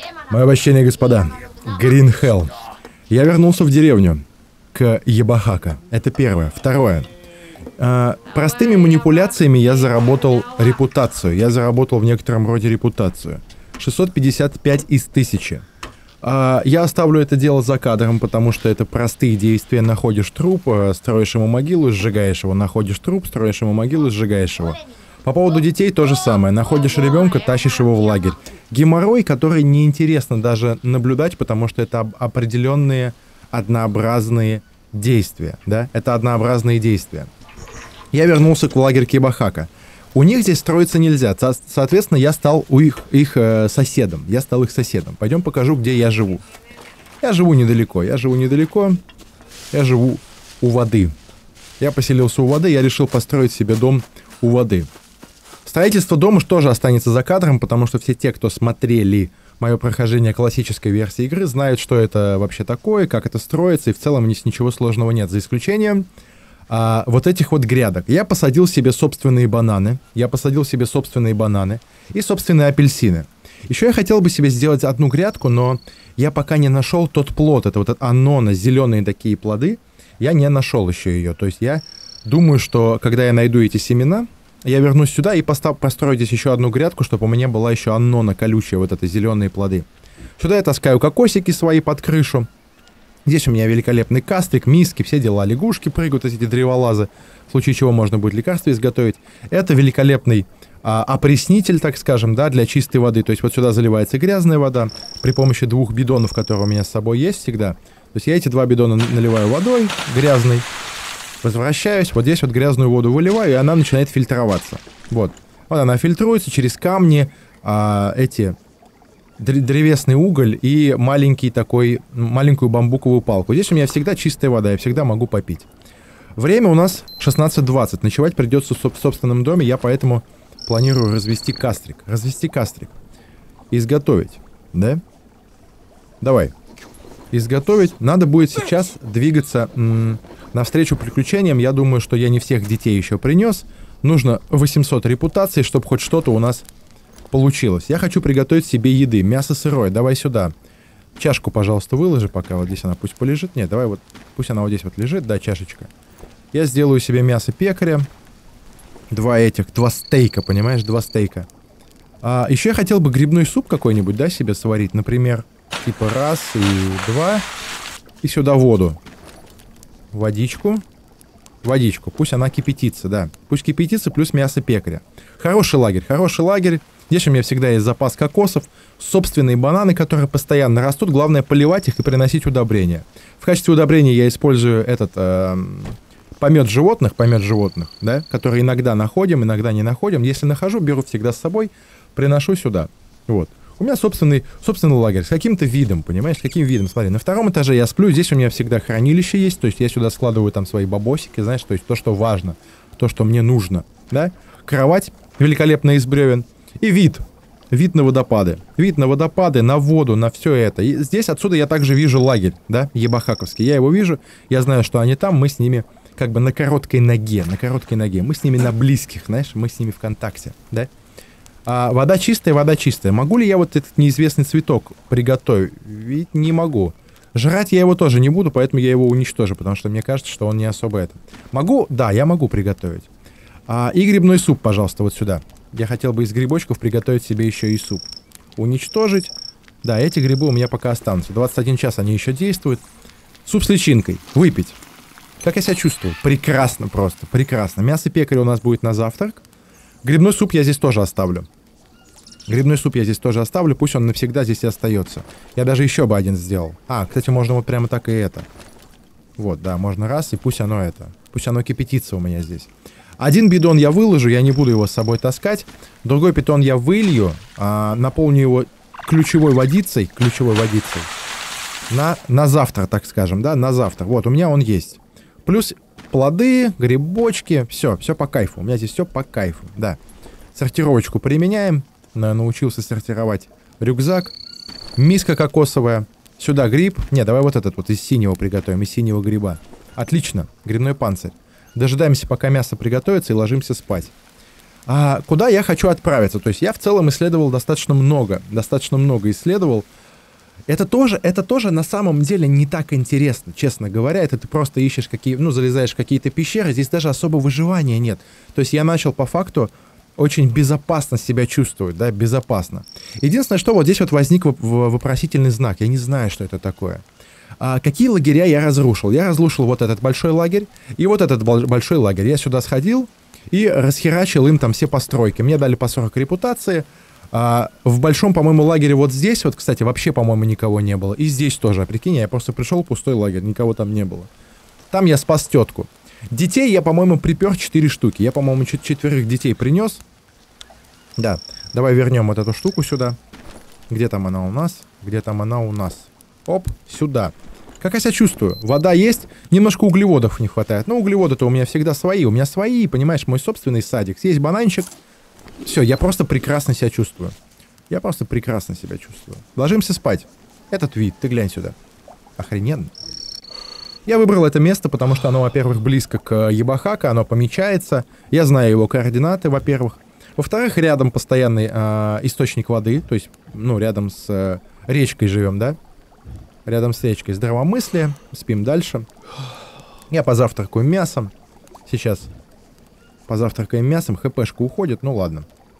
Мое почтение, господа. Green Hell. Я вернулся в деревню. К Ебахака. Это первое. Второе. Простыми манипуляциями я заработал репутацию. Я заработал в некотором роде репутацию. 655 из 1000. Я оставлю это дело за кадром, потому что это простые действия. Находишь труп, строишь ему могилу, сжигаешь его. Находишь труп, строишь ему могилу, сжигаешь его. По поводу детей то же самое. Находишь ребенка, тащишь его в лагерь. Геморрой, который неинтересно даже наблюдать, потому что это определенные однообразные действия. Да? Это однообразные действия. Я вернулся в лагерь Кибахака. У них здесь строиться нельзя. Соответственно, я стал их соседом. Я стал их соседом. Пойдем покажу, где я живу. Я живу недалеко. Я живу у воды. Я поселился у воды. Я решил построить себе дом у воды. Строительство дома тоже останется за кадром, потому что все те, кто смотрели мое прохождение классической версии игры, знают, что это вообще такое, как это строится, и в целом здесь ничего сложного нет, за исключением вот этих вот грядок. Я посадил себе собственные бананы, и собственные апельсины. Еще я хотел бы себе сделать одну грядку, но я пока не нашел тот плод, это вот аннона, зеленые такие плоды, я не нашел еще ее. То есть я думаю, что когда я найду эти семена, я вернусь сюда и построю здесь еще одну грядку, чтобы у меня была еще аннона колючая, вот это зеленые плоды. Сюда я таскаю кокосики свои под крышу. Здесь у меня великолепный кастрик, миски, все дела. Лягушки прыгают, эти древолазы, в случае чего можно будет лекарство изготовить. Это великолепный опреснитель, так скажем, да, для чистой воды. То есть вот сюда заливается грязная вода при помощи 2 бидонов, которые у меня с собой есть всегда. То есть я эти 2 бидона наливаю водой грязной, возвращаюсь, вот здесь вот грязную воду выливаю, и она начинает фильтроваться. Вот. Вот она фильтруется через камни, древесный уголь и маленькую бамбуковую палку. Здесь у меня всегда чистая вода, я всегда могу попить. Время у нас 16:20. Ночевать придется в собственном доме, я поэтому планирую развести кастрик. Изготовить, да? Давай. Изготовить. Надо будет сейчас двигаться навстречу приключениям. Я думаю, что я не всех детей еще принес. Нужно 800 репутаций, чтобы хоть что-то у нас получилось. Я хочу приготовить себе еды. Мясо сырое. Давай сюда. Чашку, пожалуйста, выложи пока. Вот здесь она пусть полежит. Нет, давай вот. Пусть она вот здесь вот лежит. Да, чашечка. Я сделаю себе мясо пекаря. 2 стейка, понимаешь? 2 стейка. Еще я хотел бы грибной суп какой-нибудь, да, себе сварить. Например, типа 1 и 2. И сюда воду. Водичку. Пусть она кипятится, да. Пусть кипятится, плюс мясо пекаря. Хороший лагерь. Здесь у меня всегда есть запас кокосов, собственные бананы, которые постоянно растут. Главное поливать их и приносить удобрения. В качестве удобрения я использую этот помет животных, да, которые иногда находим, иногда не находим. Если нахожу, беру всегда с собой, приношу сюда. Вот. У меня собственный лагерь с каким-то видом, понимаешь, с каким видом. Смотри, на 2-м этаже я сплю, здесь у меня всегда хранилище есть, то есть я сюда складываю там свои бабосики, знаешь, то есть то, что важно, то, что мне нужно, да. Кровать великолепная из бревен и вид на водопады, на воду, на все это. И здесь отсюда я также вижу лагерь, да, ебахаковский. Я его вижу, я знаю, что они там, мы с ними как бы на короткой ноге. Мы с ними на близких, знаешь, мы с ними в контакте, да. Вода чистая. Могу ли я вот этот неизвестный цветок приготовить? Ведь не могу. Жрать я его тоже не буду, поэтому я его уничтожу, потому что мне кажется, что он не особо это. Могу? Да, я могу приготовить. И грибной суп, пожалуйста, вот сюда. Я хотел бы из грибочков приготовить себе еще и суп. Уничтожить. Да, эти грибы у меня пока останутся. 21 час они еще действуют. Суп с личинкой. Выпить. Как я себя чувствую? Прекрасно просто, прекрасно. Мясо пекаря у нас будет на завтрак. Грибной суп я здесь тоже оставлю. Пусть он навсегда здесь и остается. Я даже еще бы один сделал. Кстати, можно вот прямо так и это. Вот, да, можно раз, и пусть оно кипятится у меня здесь. 1 бидон я выложу, я не буду его с собой таскать. Другой бидон я вылью, наполню его ключевой водицей. На завтра, так скажем, да, на завтра. Вот, у меня он есть. Плюс плоды, грибочки, все по кайфу. У меня здесь все по кайфу, да. Сортировочку применяем. Научился сортировать рюкзак. Миска кокосовая. Сюда гриб. Не, давай вот этот вот из синего приготовим, из синего гриба. Отлично, грибной панцирь. Дожидаемся, пока мясо приготовится, и ложимся спать. Куда я хочу отправиться? То есть я в целом исследовал достаточно много исследовал. Это тоже на самом деле не так интересно, честно говоря. Это ты просто ищешь залезаешь в какие-то пещеры, здесь даже особо выживания нет. То есть я начал по факту очень безопасно себя чувствовать, да, безопасно. Единственное, что вот здесь вот возник вопросительный знак. Я не знаю, что это такое. Какие лагеря я разрушил? Я разрушил вот этот большой лагерь и вот этот большой лагерь. Я сюда сходил и расхерачил им там все постройки. Мне дали по 40 репутации. В большом, по-моему, лагере вот здесь, вот, кстати, вообще, по-моему, никого не было. И здесь тоже, прикинь, я просто пришел, пустой лагерь, никого там не было. Там я спас тетку. Детей я, по-моему, припер 4 штуки. Я, по-моему, 4 детей принес. Да, давай вернем вот эту штуку сюда. Где там она у нас? Где там она у нас? Оп, сюда. Как я себя чувствую? Вода есть, немножко углеводов не хватает. Но углеводы-то у меня всегда свои. У меня свои, понимаешь, мой собственный садик. Есть бананчик. Все, я просто прекрасно себя чувствую. Я просто прекрасно себя чувствую. Ложимся спать. Этот вид, ты глянь сюда. Охрененно. Я выбрал это место, потому что оно, во-первых, близко к Ебахака, оно помечается. Я знаю его координаты, во-первых. Во-вторых, рядом постоянный источник воды. То есть, рядом с речкой живем, да? Рядом с речкой. Здравомыслие. Спим дальше. Я позавтракаю мясом. Сейчас позавтракаем мясом. ХПшка уходит. Ну ладно.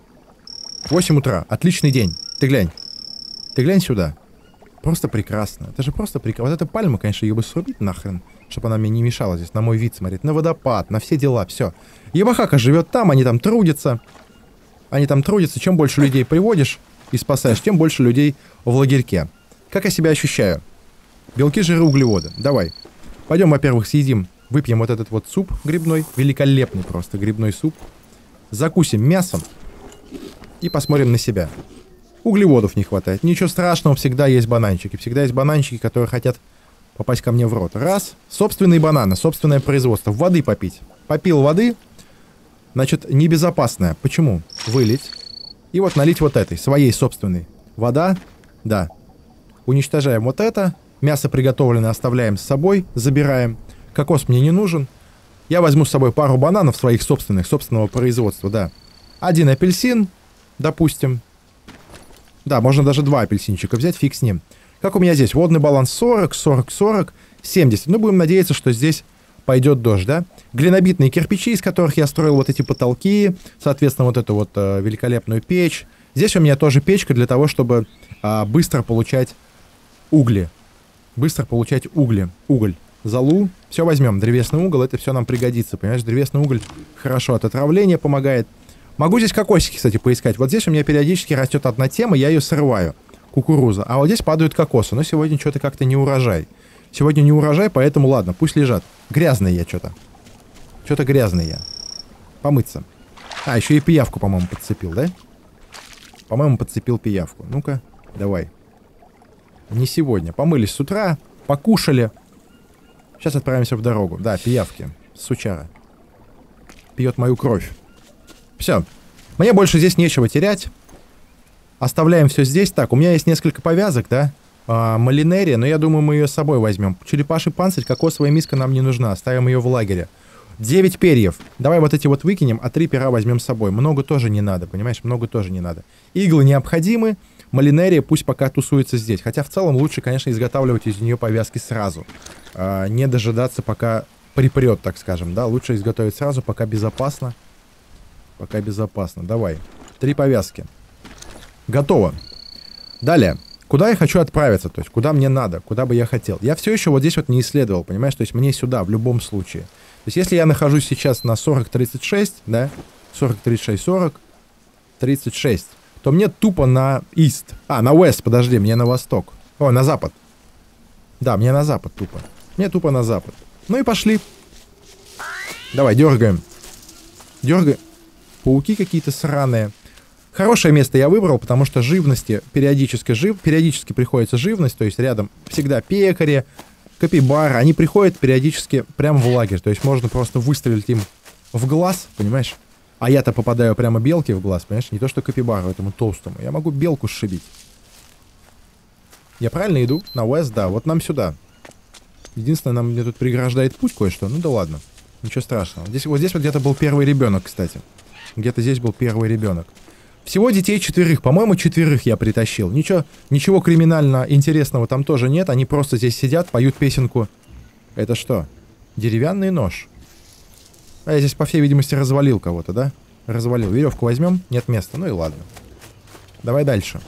8 утра. Отличный день. Ты глянь. Ты глянь сюда. Просто прекрасно. Это же просто прекрасно. Вот эта пальма, конечно, ее бы срубить нахрен, чтобы она мне не мешала здесь на мой вид смотреть. На водопад, на все дела. Все. Ебахака живет там, они там трудятся. Они там трудятся. Чем больше людей приводишь и спасаешь, тем больше людей в лагерьке. Как я себя ощущаю? Белки, жиры, углеводы. Давай. Пойдем, во-первых, съедим. Выпьем вот этот вот суп грибной. Великолепный просто грибной суп. Закусим мясом. И посмотрим на себя. Углеводов не хватает. Ничего страшного, всегда есть бананчики. Всегда есть бананчики, которые хотят попасть ко мне в рот. Раз. Собственные бананы, собственное производство. Воды попить. Попил воды. Значит, небезопасная. Почему? Вылить. И вот налить вот этой, своей собственной. Вода. Да. Уничтожаем вот это. Мясо приготовленное оставляем с собой. Забираем. Кокос мне не нужен. Я возьму с собой пару бананов своих собственного производства, да. 1 апельсин, допустим. Да, можно даже 2 апельсинчика взять, фиг с ним. Как у меня здесь? Водный баланс 40, 40, 40, 70. Ну, будем надеяться, что здесь пойдет дождь, да. Глинобитные кирпичи, из которых я строил вот эти потолки. Соответственно, вот эту вот великолепную печь. Здесь у меня тоже печка для того, чтобы быстро получать угли. Уголь. Золу. Все возьмем. Древесный уголь, это все нам пригодится. Понимаешь, древесный уголь хорошо от отравления помогает. Могу здесь кокосики, кстати, поискать. Вот здесь у меня периодически растет одна тема, я ее срываю. Кукуруза. А вот здесь падают кокосы. Но сегодня что-то как-то не урожай. Сегодня не урожай, поэтому ладно, пусть лежат. Грязный я что-то. Что-то грязный я. Помыться. Еще и пиявку, по-моему, подцепил, да? По-моему, подцепил пиявку. Ну-ка, давай. Не сегодня. Помылись с утра, покушали. Сейчас отправимся в дорогу. Да, пиявки. Сучара. Пьет мою кровь. Все. Мне больше здесь нечего терять. Оставляем все здесь. Так, у меня есть несколько повязок, да? Малинерия, но я думаю, мы ее с собой возьмем. Черепаший панцирь, кокосовая миска нам не нужна. Оставим ее в лагере. 9 перьев. Давай вот эти вот выкинем, а 3 пера возьмем с собой. Много тоже не надо, понимаешь? Много тоже не надо. Иглы необходимы. Малинерия пусть пока тусуется здесь. Хотя в целом лучше, конечно, изготавливать из нее повязки сразу. Не дожидаться, пока припрет, так скажем, да? Лучше изготовить сразу, пока безопасно. Пока безопасно. Давай. 3 повязки. Готово. Далее. Куда я хочу отправиться? То есть, куда мне надо? Куда бы я хотел? Я все еще вот здесь вот не исследовал, понимаешь? То есть, мне сюда, в любом случае. То есть, если я нахожусь сейчас на 40-36, да? 40-36, 40, 36, то мне тупо на east. На west, подожди, мне на восток. О, на запад. Да, мне на запад тупо. Мне тупо на запад. Ну и пошли. Давай, дергаем. Дергаем. Пауки какие-то сраные. Хорошее место я выбрал, потому что живности периодически приходится живность, то есть рядом всегда пекари, капибары, они приходят периодически прямо в лагерь, то есть можно просто выстрелить им в глаз, понимаешь? А я-то попадаю прямо белке в глаз, понимаешь? Не то что капибару этому толстому, я могу белку сшибить. Я правильно иду? На west, да, вот нам сюда. Единственное, нам мне тут преграждает путь кое-что, ну да ладно, ничего страшного. Вот здесь вот где-то был первый ребенок, кстати. Где-то здесь был первый ребенок. Всего детей 4. По-моему, 4 я притащил. Ничего криминально интересного там тоже нет. Они просто здесь сидят, поют песенку. Это что? Деревянный нож. А я здесь, по всей видимости, развалил кого-то, да? Развалил. Веревку возьмем? Нет места. Ну и ладно. Давай дальше.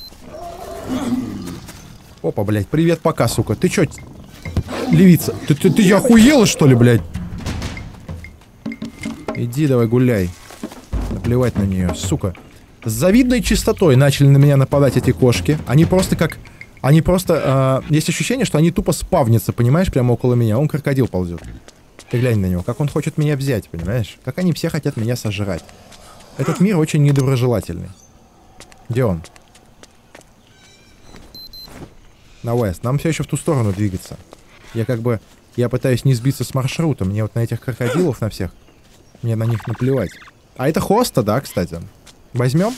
Опа, блядь. Привет, пока, сука. Ты чё, левица? Ты охуела, что ли, блядь? Иди давай гуляй. Наплевать на нее, сука. С завидной чистотой начали на меня нападать эти кошки. Они просто как... есть ощущение, что они тупо спавнятся, понимаешь, прямо около меня. Он крокодил ползет. Ты глянь на него, как он хочет меня взять, понимаешь? Как они все хотят меня сожрать. Этот мир очень недоброжелательный. Где он? На Уэст. Нам все еще в ту сторону двигаться. Я пытаюсь не сбиться с маршрута. Мне вот на этих крокодилов, на всех, мне на них наплевать. А это хоста, да, кстати. Возьмем?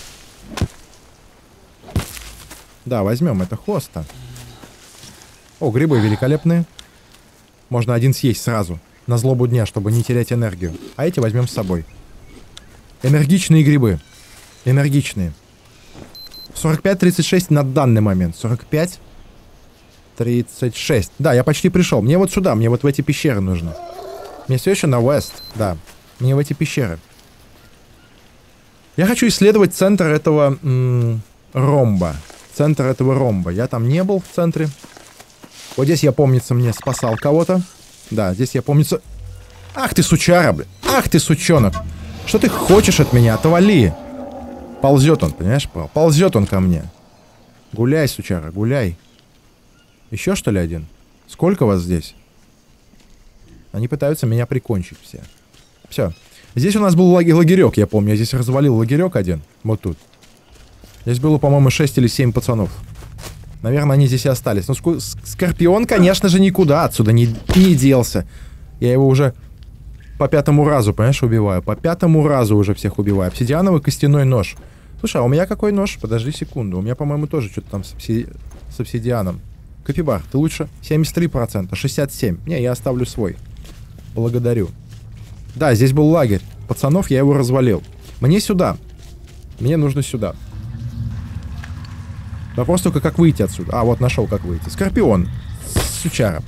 Да, возьмем. Это хоста. О, грибы великолепные. Можно один съесть сразу. На злобу дня, чтобы не терять энергию. А эти возьмем с собой. Энергичные грибы. Энергичные. 45-36 на данный момент. 45-36. Да, я почти пришел. Мне вот сюда, мне вот в эти пещеры нужно. Мне все еще на Уэст. Да. Мне в эти пещеры. Я хочу исследовать центр этого ромба. Центр этого ромба. Я там не был в центре. Вот здесь я, помнится, мне спасал кого-то. Да, здесь я, помнится... Ах ты, сучара, блин. Ах ты, сучонок. Что ты хочешь от меня? Отвали. Ползет он, понимаешь? Ползет он ко мне. Гуляй, сучара, гуляй. Еще, что ли, один? Сколько вас здесь? Они пытаются меня прикончить все. Все. Здесь у нас был лагерек, я помню. Я здесь развалил лагерек один. Вот тут. Здесь было, по-моему, 6 или 7 пацанов. Наверное, они здесь и остались. Но Скорпион, конечно же, никуда отсюда не делся. Я его уже по 5-му разу, понимаешь, убиваю. По 5-му разу уже всех убиваю. Обсидиановый костяной нож. Слушай, а у меня какой нож? Подожди секунду. У меня, по-моему, тоже что-то там с обсидианом. Капибар, ты лучше? 73%, 67%. Не, я оставлю свой. Благодарю. Да, здесь был лагерь. Пацанов, я его развалил. Мне сюда. Мне нужно сюда. Вопрос только, как выйти отсюда. А, вот нашел, как выйти. Скорпион. Сучара.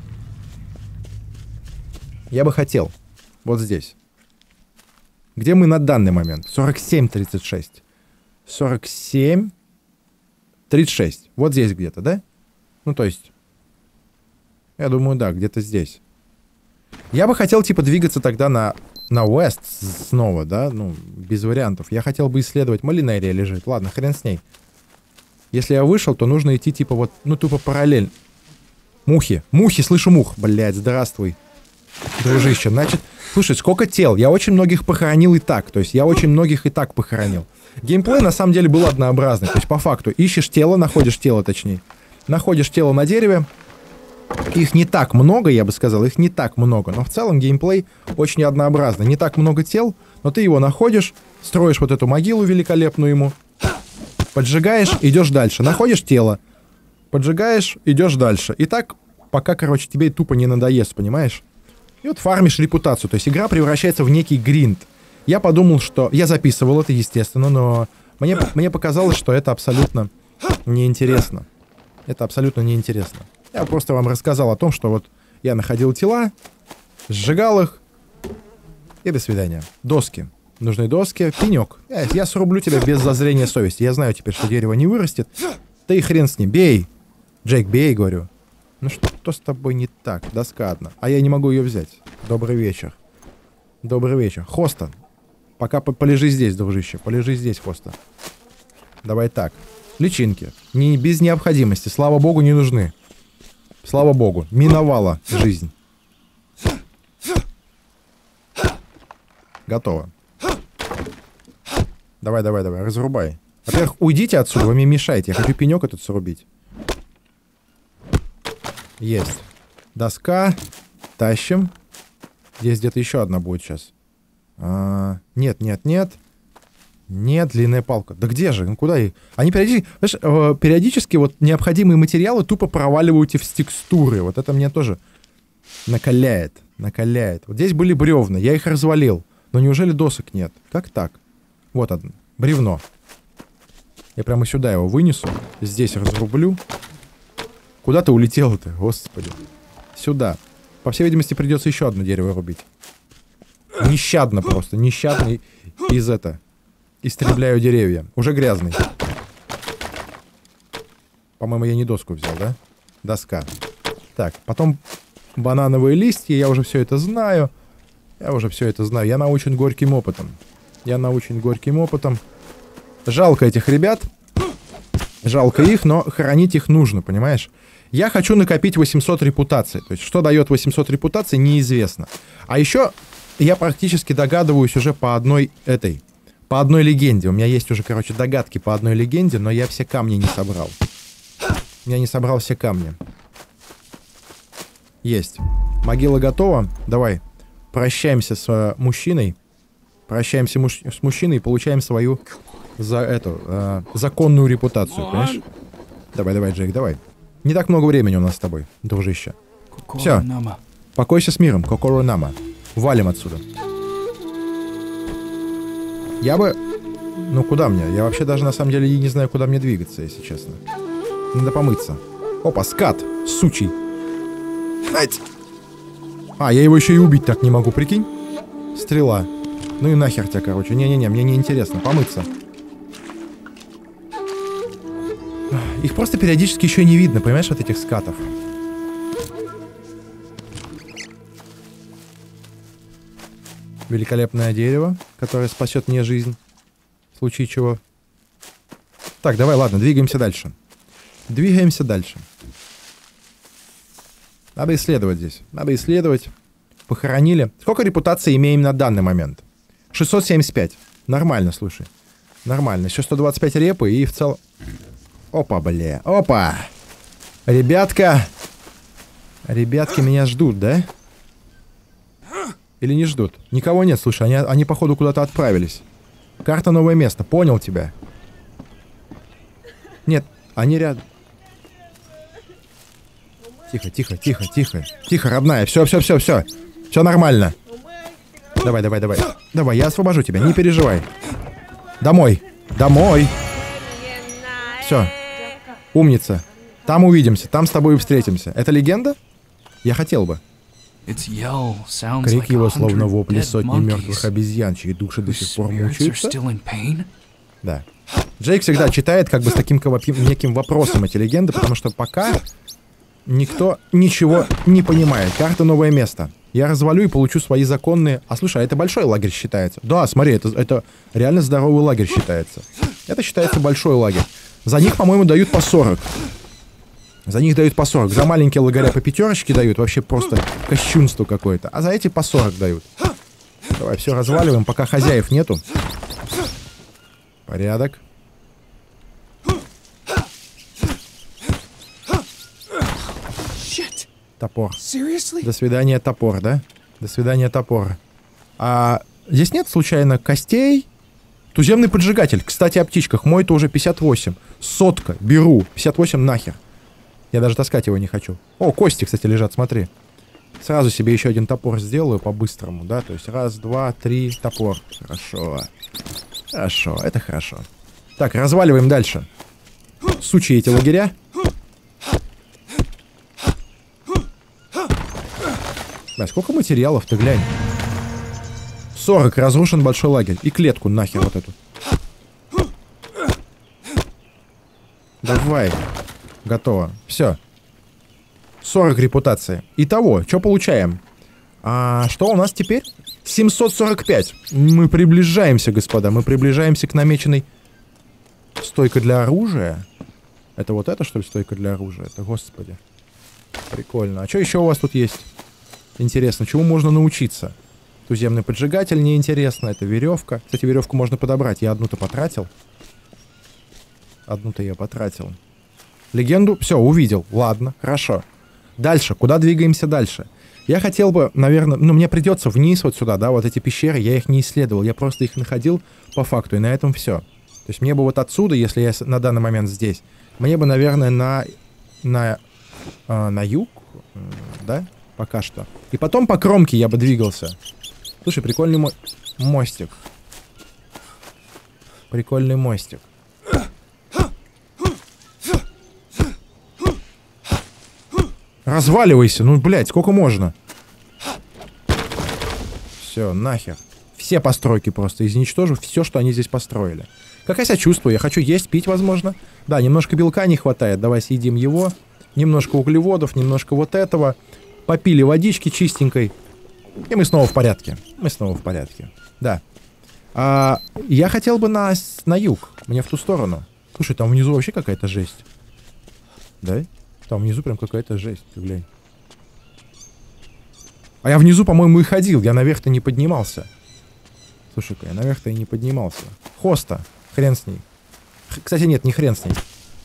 Я бы хотел. Вот здесь. Где мы на данный момент? 47-36. 47-36. Вот здесь где-то, да? Ну, то есть... Я думаю, да, где-то здесь. Я бы хотел, типа, двигаться тогда на Уэст снова, да? Ну, без вариантов. Я хотел бы исследовать. Малинерия лежит. Ладно, хрен с ней. Если я вышел, то нужно идти, типа, вот, ну, тупо параллельно. Мухи. Мухи, слышу мух. Блядь, здравствуй. Дружище, значит... Слушай, сколько тел? Я очень многих похоронил и так. То есть я очень многих и так похоронил. Геймплей, на самом деле, был однообразный. То есть, по факту, ищешь тело, находишь тело, точнее. Находишь тело на дереве. Их не так много, я бы сказал. Их не так много. Но в целом геймплей очень однообразный. Не так много тел, но ты его находишь, строишь вот эту могилу великолепную ему. Поджигаешь, идешь дальше. Находишь тело. Поджигаешь, идешь дальше. И так, пока, короче, тебе тупо не надоест, понимаешь? И вот фармишь репутацию. То есть игра превращается в некий гринд. Я подумал, что... Я записывал это, естественно, но мне показалось, что это абсолютно неинтересно. Это абсолютно неинтересно. Я просто вам рассказал о том, что вот я находил тела, сжигал их, и до свидания. Доски. Нужны доски. Пенек. Я срублю тебя без зазрения совести. Я знаю теперь, что дерево не вырастет. Да и хрен с ним. Бей. Джейк, бей, говорю. Ну что с тобой не так? Доска одна. А я не могу ее взять. Добрый вечер. Добрый вечер. Хоста. Пока полежи здесь, дружище. Полежи здесь, Хоста. Давай так. Личинки. Без необходимости. Слава богу, не нужны. Слава богу. Миновала жизнь. Готово. Давай. Разрубай. Во-первых, уйдите отсюда. Вы мне мешаете. Я хочу пенек этот срубить. Есть. Доска. Тащим. Здесь где-то еще одна будет сейчас. Нет. Нет, длинная палка. Да где же? Ну куда их? Они периодически вот необходимые материалы тупо проваливают в текстуры. Вот это мне тоже накаляет. Вот здесь были бревна. Я их развалил. Но неужели досок нет? Как так? Вот одно. Бревно. Я прямо сюда его вынесу. Здесь разрублю. Куда ты улетел-то? Господи. Сюда. По всей видимости, придется еще одно дерево рубить. Нещадно просто. Нещадно истребляю деревья. Уже грязный. По-моему, я не доску взял, да? Доска. Так, потом банановые листья. Я уже все это знаю. Я научен горьким опытом. Жалко этих ребят. Жалко их, но хоронить их нужно, понимаешь? Я хочу накопить 800 репутаций. То есть, что дает 800 репутаций, неизвестно. А еще я практически догадываюсь уже по одной легенде. У меня есть уже, догадки по одной легенде, но я все камни не собрал. Я не собрал все камни. Есть. Могила готова. Давай. Прощаемся с мужчиной. Прощаемся с мужчиной и получаем свою законную репутацию, понимаешь? Давай, Джейк, давай. Не так много времени у нас с тобой, дружище. Все. Покойся с миром, Кокоро Нама. Валим отсюда. Я бы... Ну, куда мне? Я вообще даже, на самом деле, не знаю, куда мне двигаться, если честно. Надо помыться. Опа, скат, сучий. А, я его еще и убить так не могу, прикинь? Стрела. Ну и нахер тебя, Не-не-не, мне не интересно. Помыться. Их просто периодически еще не видно, понимаешь, вот этих скатов. Великолепное дерево, которое спасет мне жизнь. В случае чего. Так, давай, ладно, двигаемся дальше. Надо исследовать здесь. Похоронили. Сколько репутации имеем на данный момент? 675. Нормально, слушай. Нормально. Еще 125 репы и в целом... Опа, бля. Опа! Ребятки меня ждут, да? Или не ждут? Никого нет, слушай. Они походу, куда-то отправились. Карта новое место. Понял тебя. Нет, они рядом. Тихо, родная. Все. Все нормально. Давай. Давай, я освобожу тебя, не переживай. Домой. Все. Умница. Там увидимся, там с тобой встретимся. Это легенда? Я хотел бы. Крик его словно вопли сотни мертвых обезьян, чьи души до сих пор мучаются. Да. Джейк всегда читает как бы с таким неким вопросом эти легенды, потому что пока никто ничего не понимает. Карта новое место. Я развалю и получу свои законные... А слушай, а это большой лагерь считается? Да, смотри, это реально здоровый лагерь считается. Это считается большой лагерь. За них, по-моему, дают по 40. За маленькие лагеря по 5 дают. Вообще просто кощунство какое-то. А за эти по 40 дают. Давай, все разваливаем, пока хозяев нету. Порядок. Топор. До свидания, топор, да? До свидания, топор. А здесь нет, случайно, костей? Туземный поджигатель. Кстати, о птичках. Мой-то уже 58. Сотка. Беру. 58 нахер. Я даже таскать его не хочу. О, кости, кстати, лежат, смотри. Сразу себе еще один топор сделаю по-быстрому, да? То есть 1, 2, 3, топор. Хорошо. Это хорошо. Так, разваливаем дальше. Сучьи эти лагеря. Бля, сколько материалов-то, глянь. 40, разрушен большой лагерь. И клетку нахер вот эту. Давай. Готово. Все. 40 репутации. Итого, что получаем? А что у нас теперь? 745. Мы приближаемся, господа. Мы приближаемся к намеченной... Стойка для оружия? Это вот это, что ли, стойка для оружия? Это, господи. Прикольно. А что еще у вас тут есть? Интересно, чему можно научиться? Туземный поджигатель неинтересно. Это веревка. Кстати, веревку можно подобрать. Я одну-то потратил. Одну-то я потратил. Легенду? Все, увидел. Ладно, хорошо. Дальше. Куда двигаемся дальше? Я хотел бы, наверное... Ну, мне придется вниз вот сюда, да, вот эти пещеры. Я их не исследовал. Я просто их находил по факту. И на этом все. То есть мне бы вот отсюда, если я на данный момент здесь, мне бы, наверное, на юг, да, пока что. И потом по кромке я бы двигался. Слушай, прикольный мой... Мостик. Прикольный мостик. Разваливайся, ну, блядь, сколько можно? Все, нахер. Все постройки просто изничтожу, все, что они здесь построили. Как я себя чувствую? Я хочу есть, пить, возможно. Да, немножко белка не хватает, давай съедим его. Немножко углеводов, немножко вот этого. Попили водички чистенькой. И мы снова в порядке. Мы снова в порядке. Да. Я хотел бы на юг. Мне в ту сторону. Слушай, там внизу вообще какая-то жесть. Да? Там внизу прям какая-то жесть. Ты глянь. А я внизу, по-моему, и ходил. Я наверх-то не поднимался. Слушай-ка, я наверх-то и не поднимался. Хоста. Хрен с ней. Кстати, нет, не хрен с ней.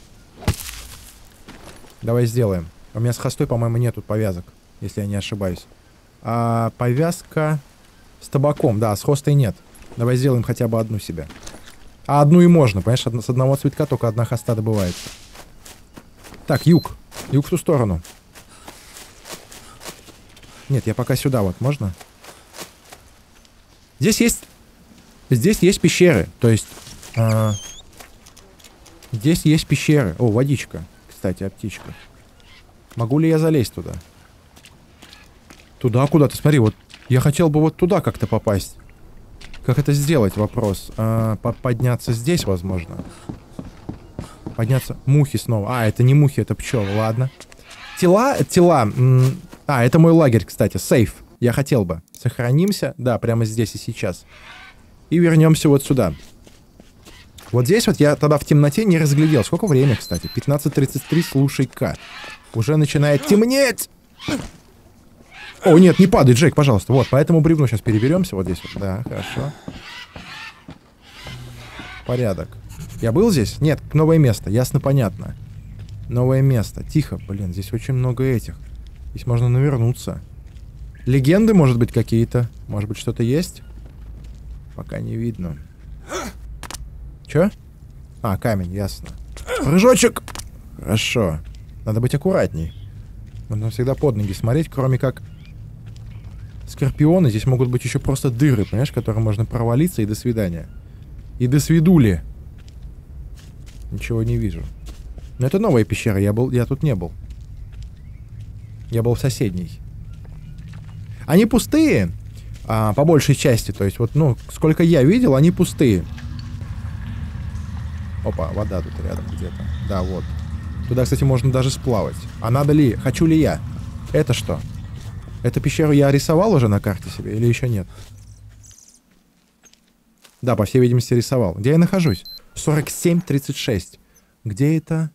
Давай сделаем. У меня с хостой, по-моему, нет тут повязок. Если я не ошибаюсь. Повязка с табаком. Да, с хостой нет. Давай сделаем хотя бы одну себе. А одну и можно. Понимаешь, с одного цветка только одна хоста добывается. Так, юг. Юг в ту сторону. Нет, я пока сюда вот. Можно? Здесь есть пещеры. То есть... здесь есть пещеры. О, водичка. Кстати, о птичках. Могу ли я залезть туда? Туда куда-то? Смотри, вот я хотел бы вот туда как-то попасть. Как это сделать? Вопрос. Подняться здесь, возможно. Подняться... Мухи снова. Это не мухи, это пчелы. Ладно. Тела... это мой лагерь, кстати. Сейф. Я хотел бы. Сохранимся. Да, прямо здесь и сейчас. И вернемся вот сюда. Вот здесь вот я тогда в темноте не разглядел. Сколько времени, кстати? 15:33, слушай-ка. Уже начинает темнеть! О, нет, не падай, Джейк, пожалуйста. Вот, по этому бревну сейчас переберемся. Вот здесь вот. Да, хорошо. Порядок. Я был здесь? Нет, новое место. Ясно, понятно. Новое место. Тихо, блин, здесь очень много этих. Здесь можно навернуться. Легенды, может быть, какие-то? Может быть, что-то есть? Пока не видно. Чё? Камень, ясно. Прыжочек! Хорошо. Надо быть аккуратней. Нужно всегда под ноги смотреть, кроме как... Скорпионы. Здесь могут быть еще просто дыры, понимаешь, которые можно провалиться, и до свидания. И до свидули. Ничего не вижу. Но это новая пещера, я тут не был. Я был в соседней. Они пустые, по большей части. То есть вот, сколько я видел, они пустые. Опа, вода тут рядом где-то. Да, вот. Туда, кстати, можно даже сплавать. А надо ли? Хочу ли я? Это что? Эту пещеру я рисовал уже на карте себе или еще нет? Да, по всей видимости, рисовал. Где я нахожусь? 47:36. Где это?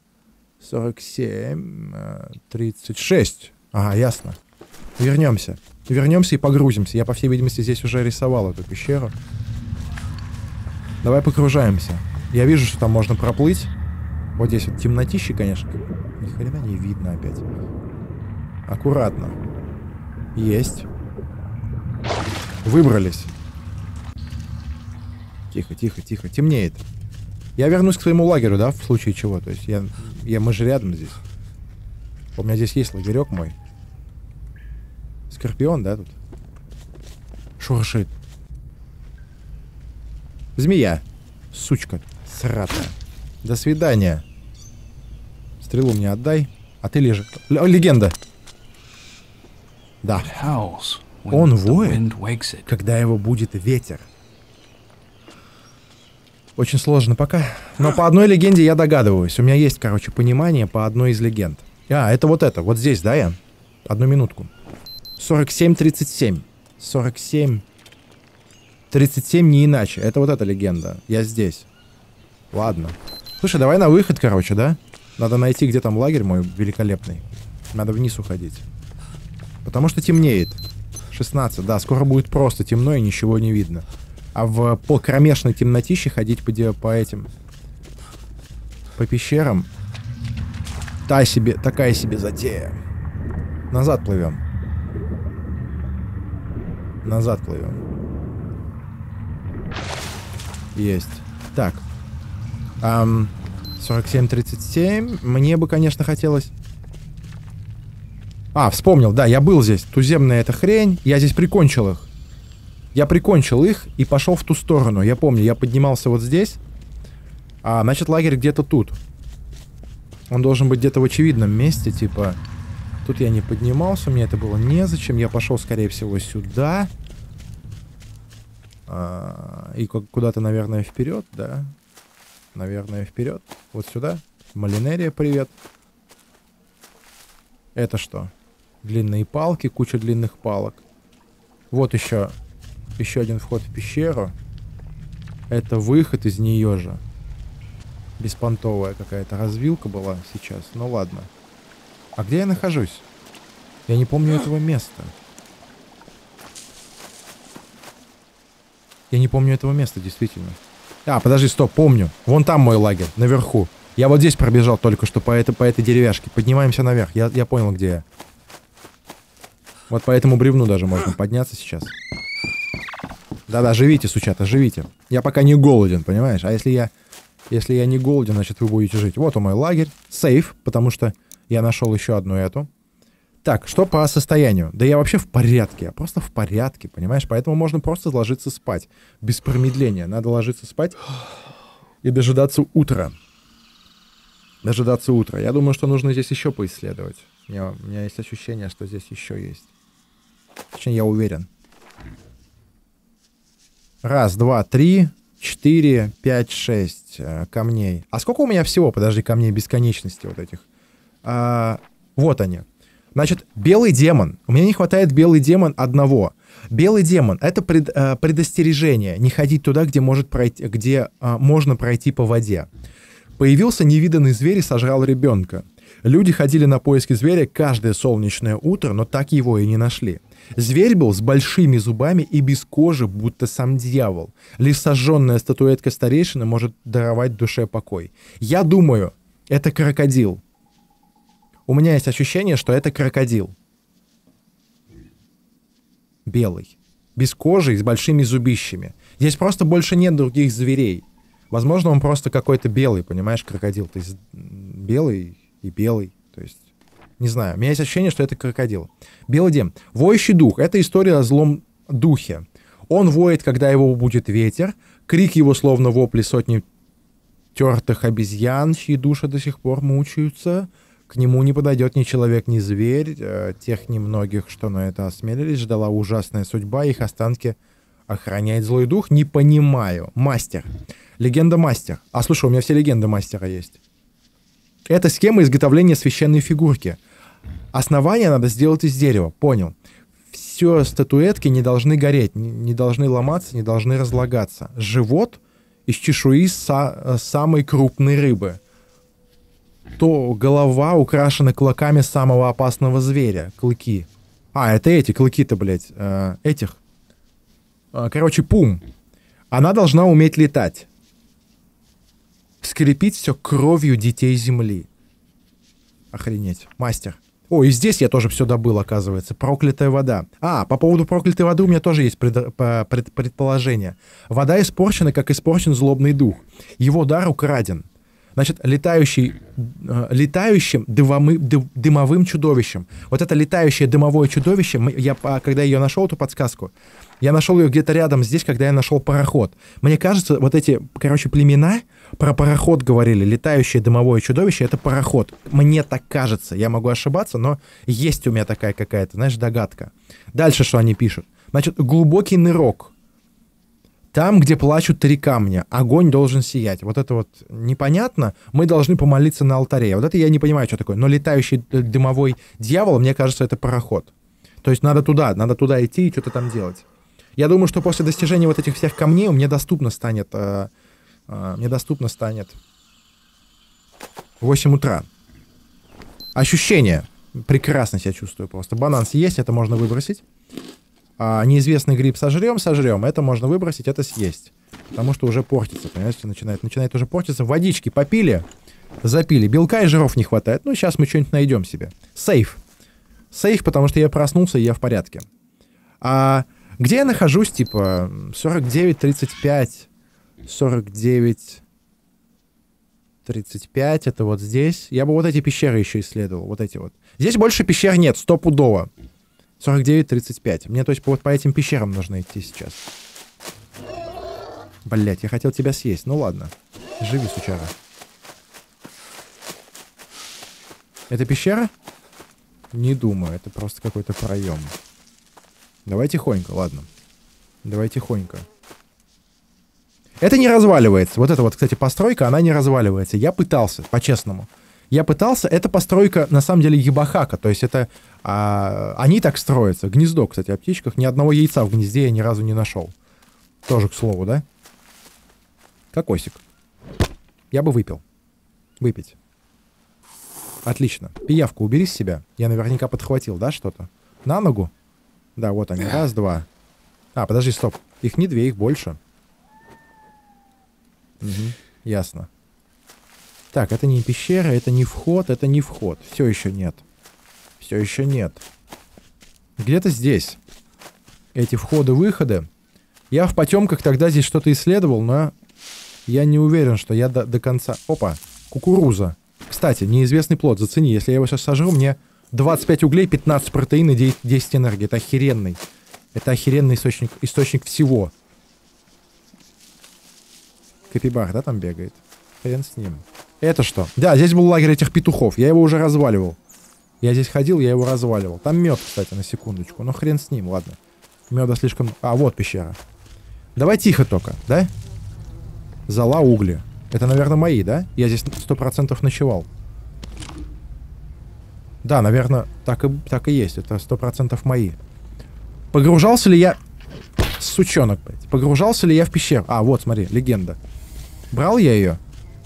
47:36. Ага, ясно. Вернемся. Вернемся и погрузимся. Я, по всей видимости, здесь уже рисовал эту пещеру. Давай погружаемся. Я вижу, что там можно проплыть. Вот здесь вот темнотище, конечно. Ни хрена не видно опять. Аккуратно. Есть. Выбрались. Тихо, тихо, тихо. Темнеет. Я вернусь к своему лагерю, да, в случае чего. То есть мы же рядом здесь. У меня здесь есть лагерек мой. Скорпион, да, тут? Шуршит. Змея. Сучка сратая. До свидания. Стрелу мне отдай. А ты лежи. Легенда. Да. Он воет, когда его будет ветер. Очень сложно пока. Но по одной легенде я догадываюсь. У меня есть, короче, понимание по одной из легенд. Это вот это. Вот здесь, да, я? Одну минутку. 47:37. 47:37 не иначе. Это вот эта легенда. Я здесь. Ладно. Слушай, давай на выход, короче, да? Надо найти, где там лагерь мой великолепный. Надо вниз уходить. Потому что темнеет. 16, да, скоро будет просто темно и ничего не видно. А по кромешной темнотище ходить по пещерам. Такая себе затея. Назад плывем. Назад плывем. Есть. Так. 47:37. Мне бы, конечно, хотелось... Вспомнил, да, я был здесь. Туземная эта хрень. Я здесь прикончил их. Я прикончил их и пошел в ту сторону. Я помню, я поднимался вот здесь. Значит, лагерь где-то тут. Он должен быть где-то в очевидном месте, типа... Тут я не поднимался, мне это было незачем. Я пошел, скорее всего, сюда. И куда-то, наверное, вперед, да? Наверное, вперед. Вот сюда. Малинерия, привет. Это что? Длинные палки, куча длинных палок. Вот еще один вход в пещеру. Это выход из нее же. Беспонтовая какая-то развилка была сейчас. Ну ладно. А где я нахожусь? Я не помню этого места. Я не помню этого места, действительно. Подожди, стоп, помню. Вон там мой лагерь, наверху. Я вот здесь пробежал только что по этой деревяшке. Поднимаемся наверх. Я понял, где я. Вот по этому бревну даже можно подняться сейчас. Да-да, живите, сучата, живите. Я пока не голоден, понимаешь? А если я не голоден, значит вы будете жить. Вот он мой лагерь. Сейф, потому что я нашел еще одну эту. Так, что по состоянию? Да я вообще в порядке. Я просто в порядке, понимаешь? Поэтому можно просто ложиться спать. Без промедления. Надо ложиться спать и дожидаться утра. Дожидаться утра. Я думаю, что нужно здесь еще поисследовать. У меня есть ощущение, что здесь еще есть. Точнее, я уверен. 1, 2, 3, 4, 5, 6 камней. А сколько у меня всего, подожди, камней бесконечности вот этих? Вот они. Значит, белый демон. У меня не хватает белый демон одного. Белый демон — это предостережение. Не ходить туда, где можно пройти по воде. Появился невиданный зверь и сожрал ребенка. Люди ходили на поиски зверя каждое солнечное утро, но так его и не нашли. Зверь был с большими зубами и без кожи, будто сам дьявол. Лишь сожженная статуэтка старейшины может даровать душе покой. Я думаю, это крокодил. У меня есть ощущение, что это крокодил. Белый. Без кожи и с большими зубищами. Здесь просто больше нет других зверей. Возможно, он просто какой-то белый, понимаешь, крокодил. То есть белый и белый. То есть, не знаю. У меня есть ощущение, что это крокодил. Белый демон. Воющий дух. Это история о злом духе. Он воет, когда его будет ветер. Крик его словно вопли сотни тертых обезьян, чьи души до сих пор мучаются. К нему не подойдет ни человек, ни зверь. Тех немногих, что на это осмелились, ждала ужасная судьба. Их останки охраняет злой дух. Не понимаю. Мастер. Легенда мастер. Слушай, у меня все легенды мастера есть. Это схема изготовления священной фигурки. Основание надо сделать из дерева. Понял. Все статуэтки не должны гореть, не должны ломаться, не должны разлагаться. Живот из чешуи самой крупной рыбы. То голова украшена клыками самого опасного зверя. Клыки. Это эти клыки-то, блядь. Этих. Короче, пум. Она должна уметь летать. Скрепить все кровью детей земли. Охренеть. Мастер. И здесь я тоже все добыл, оказывается. Проклятая вода. По поводу проклятой воды у меня тоже есть предположение. Вода испорчена, как испорчен злобный дух. Его дар украден. Значит, летающим дымовым чудовищем. Вот это летающее дымовое чудовище, когда я ее нашел, эту подсказку, я нашел ее где-то рядом здесь, когда я нашел пароход. Мне кажется, вот эти, племена про пароход говорили. Летающее дымовое чудовище — это пароход. Мне так кажется. Я могу ошибаться, но есть у меня такая какая-то, знаешь, догадка. Дальше что они пишут? Значит, глубокий нырок. Там, где плачут 3 камня, огонь должен сиять. Вот это вот непонятно. Мы должны помолиться на алтаре. Вот это я не понимаю, что такое. Но летающий дымовой дьявол, мне кажется, это пароход. То есть надо туда идти и что-то там делать. Я думаю, что после достижения вот этих всех камней мне доступно станет 8 утра. Ощущение. Прекрасно себя чувствую просто. Банан съесть, это можно выбросить. Неизвестный гриб сожрем. Это можно выбросить, это съесть. Потому что уже портится, понимаете, начинает уже портиться. Водички попили, запили. Белка и жиров не хватает. Сейчас мы что-нибудь найдем себе. Сейф, потому что я проснулся, и я в порядке. Где я нахожусь, 49-35, 49-35, это вот здесь. Я бы вот эти пещеры еще исследовал, вот эти вот. Здесь больше пещер нет, стопудово. 49-35. Мне, то есть, вот по этим пещерам нужно идти сейчас. Блять, я хотел тебя съесть. Ну ладно. Живи, сучара. Это пещера? Не думаю, это просто какой-то проем. Давай тихонько, ладно. Давай тихонько. Это не разваливается. Вот эта вот, кстати, постройка, она не разваливается. Я пытался, по-честному. Я пытался. Эта постройка, на самом деле, ебахака. То есть это... они так строятся. Гнездо, кстати, о птичках. Ни одного яйца в гнезде я ни разу не нашел. Тоже, к слову, да? Кокосик. Я бы выпил. Выпить. Отлично. Пиявку убери с себя. Я наверняка подхватил, да, что-то? На ногу? Да, вот они. Раз, два. А, подожди, стоп. Их не две, их больше. Угу, ясно. Так, это не пещера, это не вход, это не вход. Все еще нет. Все еще нет. Где-то здесь. Эти входы-выходы. Я в потемках тогда здесь что-то исследовал, но я не уверен, что я до конца... Опа, кукуруза. Кстати, неизвестный плод, зацени. Если я его сейчас сожру, мне 25 углей, 15 протеина и 10 энергии. Это охеренный. Это охеренный источник всего. Капибар, да, там бегает? Хрен с ним. Это что? Да, здесь был лагерь этих петухов. Я его уже разваливал. Я здесь ходил, я его разваливал. Там мед, кстати, на секундочку. Но хрен с ним, ладно. Меда слишком... А, вот пещера. Давай тихо только, да? Зола, угли. Это, наверное, мои, да? Я здесь 100% ночевал. Да, наверное, так и есть. Это 100% мои. Погружался ли я... Сучонок, блядь. Погружался ли я в пещеру? А, вот, смотри, легенда. Брал я ее?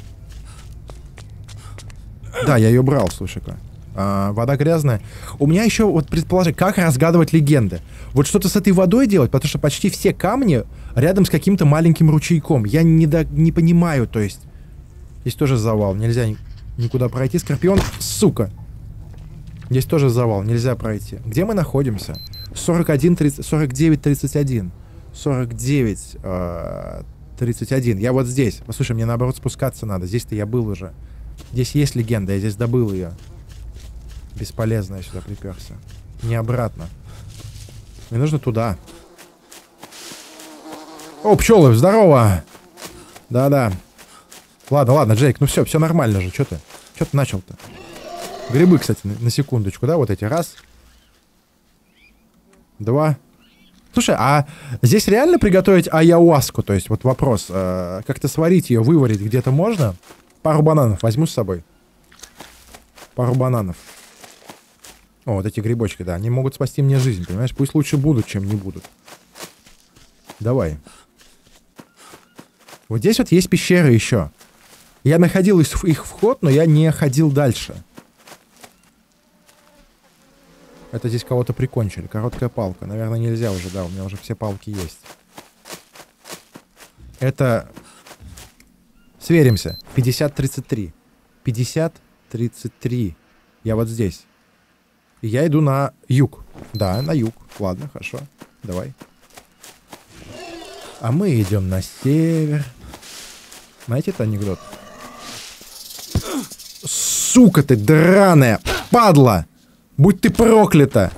Да, я ее брал, слушай-ка. Вода грязная. У меня еще вот предположение, как разгадывать легенды. Вот что-то с этой водой делать, потому что почти все камни рядом с каким-то маленьким ручейком. Я не понимаю, то есть... Здесь тоже завал, нельзя никуда пройти. Скорпион, сука. Здесь тоже завал, нельзя пройти. Где мы находимся? 49-31. 49-31. Я вот здесь. Послушай, мне наоборот спускаться надо. Здесь-то я был уже. Здесь есть легенда, я здесь добыл ее. Бесполезно я сюда приперся. Не обратно. Мне нужно туда. О, пчелы, здорово! Да-да. Ладно, Джейк, ну все нормально же. Что ты начал-то? Грибы, кстати, на секундочку, да, вот эти. Раз. Два. Слушай, а здесь реально приготовить аяуаску? То есть вот вопрос. Как-то сварить ее, выварить где-то можно? Пару бананов возьму с собой. Пару бананов. О, вот эти грибочки, да. Они могут спасти мне жизнь, понимаешь? Пусть лучше будут, чем не будут. Давай. Вот здесь вот есть пещеры еще. Я находил их вход, но я не ходил дальше. Это здесь кого-то прикончили. Короткая палка. Наверное, нельзя уже, да. У меня уже все палки есть. Это... Сверимся. 50-33. 50-33. Я вот здесь. И я иду на юг. Да, на юг. Ладно, хорошо. Давай. А мы идем на север. Знаете, это анекдот? Сука ты драная! Падла! Будь ты проклята!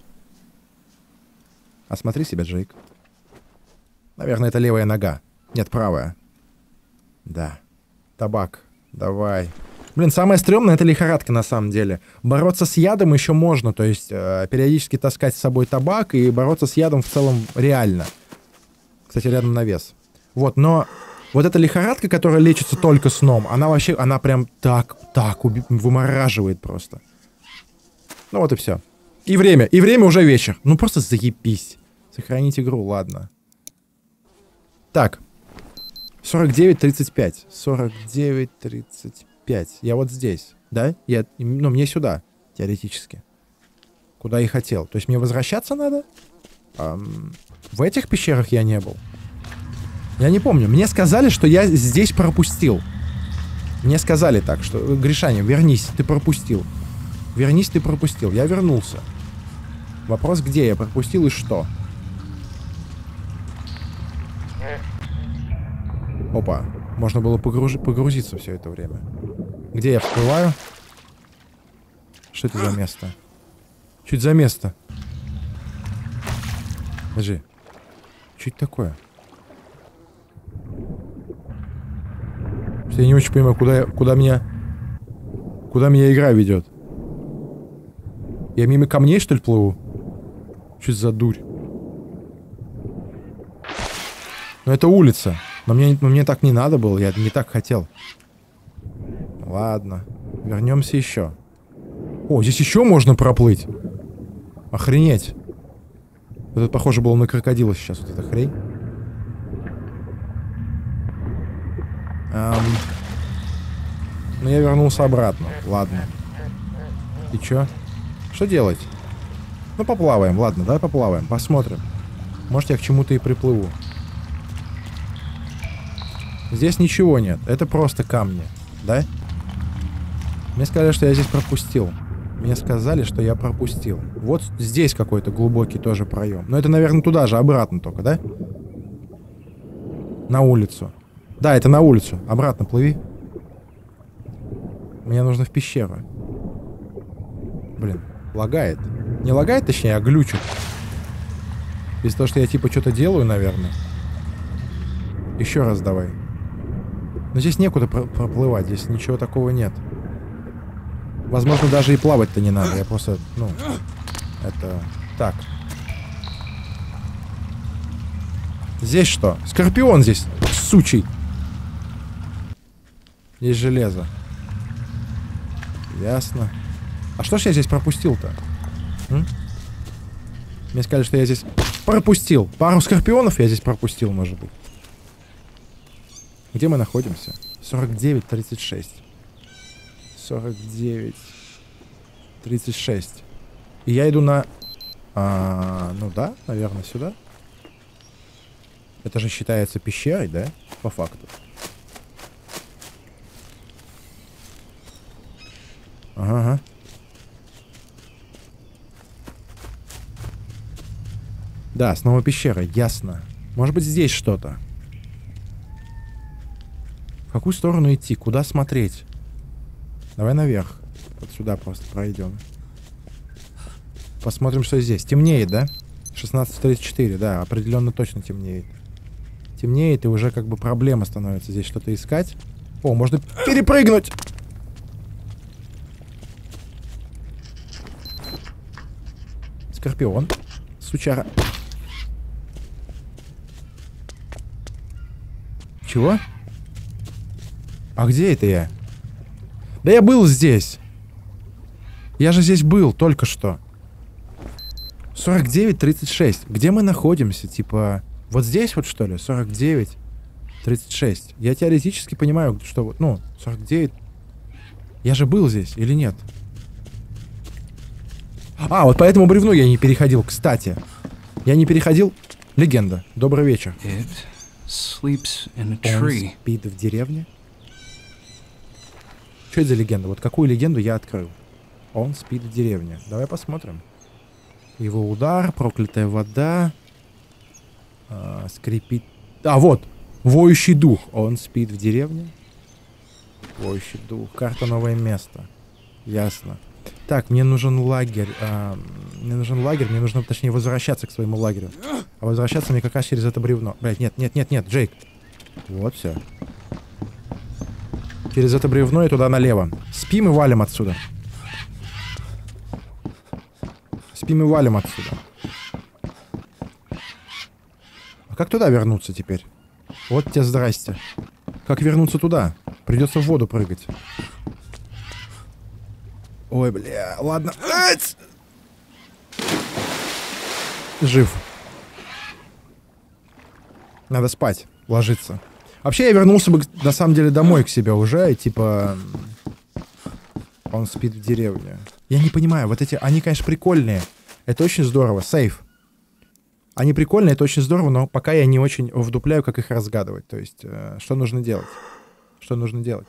Осмотри себя, Джейк. Наверное, это левая нога. Нет, правая. Да. Табак. Давай. Блин, самое стрёмное — это лихорадка, на самом деле. Бороться с ядом еще можно, то есть периодически таскать с собой табак, и бороться с ядом в целом реально. Кстати, рядом навес. Вот, но вот эта лихорадка, которая лечится только сном, она вообще, она прям так вымораживает просто. Ну вот и все. И время уже вечер. Ну просто заебись. Сохранить игру, ладно. Так. 49-35. 49-35. Я вот здесь, да? Ну, мне сюда, теоретически. Куда и хотел. То есть мне возвращаться надо? В этих пещерах я не был. Я не помню. Мне сказали, что я здесь пропустил. Мне сказали так, что... Гришаня, вернись, ты пропустил. Вернись, ты пропустил. Я вернулся. Вопрос, где я пропустил и что? Опа. Можно было погрузиться все это время. Где я всплываю? Что это за место? Что это за место? Подожди. Что это такое? Я не очень понимаю, куда меня игра ведет. Я мимо камней, что ли, плыву? Что это за дурь? Ну, это улица. Но мне так не надо было, я не так хотел. Ладно. Вернемся еще. О, здесь еще можно проплыть. Охренеть. Вот это похоже было на крокодила сейчас, вот эта хрень. Ну, я вернулся обратно. Ладно. И чё? Что делать? Ну, поплаваем. Ладно, давай поплаваем. Посмотрим. Может, я к чему-то и приплыву. Здесь ничего нет. Это просто камни. Да? Мне сказали, что я здесь пропустил. Мне сказали, что я пропустил. Вот здесь какой-то глубокий тоже проем. Но это, наверное, туда же, обратно только, да? На улицу. Да, это на улицу. Обратно плыви. Мне нужно в пещеру. Блин, лагает. Не лагает, точнее, а глючит. Из-за того, что я типа что-то делаю, наверное. Еще раз давай. Но здесь некуда проплывать, здесь ничего такого нет. Возможно, даже и плавать-то не надо. Я просто, ну, это... Так. Здесь что? Скорпион здесь, сучий. Здесь железо. Ясно. А что ж я здесь пропустил-то? Мне сказали, что я здесь пропустил. Пару скорпионов я здесь пропустил, может быть. Где мы находимся? 49-36. 49-36. И я иду на... ну да, наверное, сюда. Это же считается пещерой, да? По факту. Ага. Да, снова пещера, ясно. Может быть, здесь что-то. В какую сторону идти? Куда смотреть? Давай наверх. Вот сюда просто пройдем. Посмотрим, что здесь. Темнеет, да? 16:34, да, определенно точно темнеет. Темнеет, и уже как бы проблема становится здесь что-то искать. О, можно перепрыгнуть! Скорпион. Сучара. Чего? А где это я? Да я был здесь. Я же здесь был только что. 49-36. Где мы находимся? Типа, вот здесь вот что ли? 49-36. Я теоретически понимаю, что, ну, 49... Я же был здесь или нет? А, вот по этому бревну я не переходил, кстати. Я не переходил. Легенда. Добрый вечер. Он спит в деревне? Что это за легенда? Вот какую легенду я открыл? Он спит в деревне. Давай посмотрим. Его удар, проклятая вода. Скрипит. А, вот. Воющий дух. Он спит в деревне. Воющий дух. Карта новое место. Ясно. Так, мне нужен лагерь. Мне нужно, точнее, возвращаться к своему лагерю. А возвращаться мне как раз через это бревно. Блять, нет, Джейк. Вот все. Через это бревно и туда налево. Спим и валим отсюда. Спим и валим отсюда. А как туда вернуться теперь? Вот тебе здрасте. Как вернуться туда? Придется в воду прыгать. Ой, бля, ладно. Жив. Надо спать, ложиться. Вообще, я вернулся бы, на самом деле, домой к себе уже, и типа... Он спит в деревне. Я не понимаю, вот эти... Они, конечно, прикольные. Это очень здорово. Сейф. Они прикольные, это очень здорово, но пока я не очень вдупляю, как их разгадывать. То есть, что нужно делать? Что нужно делать?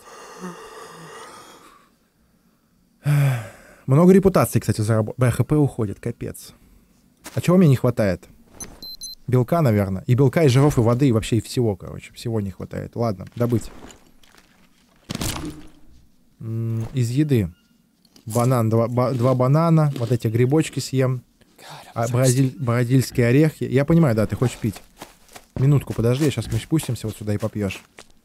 Много репутации, кстати, заработал. ХП уходит, капец. А чего мне не хватает? Белка, наверное. И белка, и жиров, и воды, и вообще и всего, короче. Всего не хватает. Ладно, добыть. Из еды. Банан, два банана. Вот эти грибочки съем. А бразильский орех. Я понимаю, да, ты хочешь пить. Минутку подожди, сейчас мы спустимся вот сюда и попьешь.